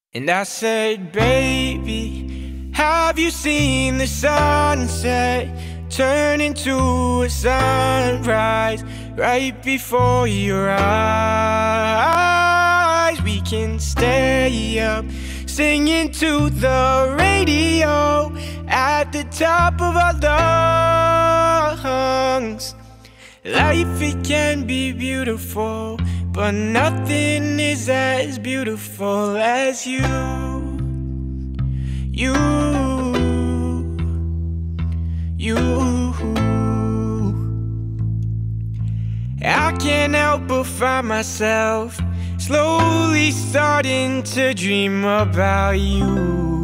And I said, baby, have you seen the sunset turn into a sunrise right before your eyes? We can stay up singing to the radio at the top of our lungs. Life, it can be beautiful, but nothing is as beautiful as you. I can't help but find myself slowly starting to dream about you.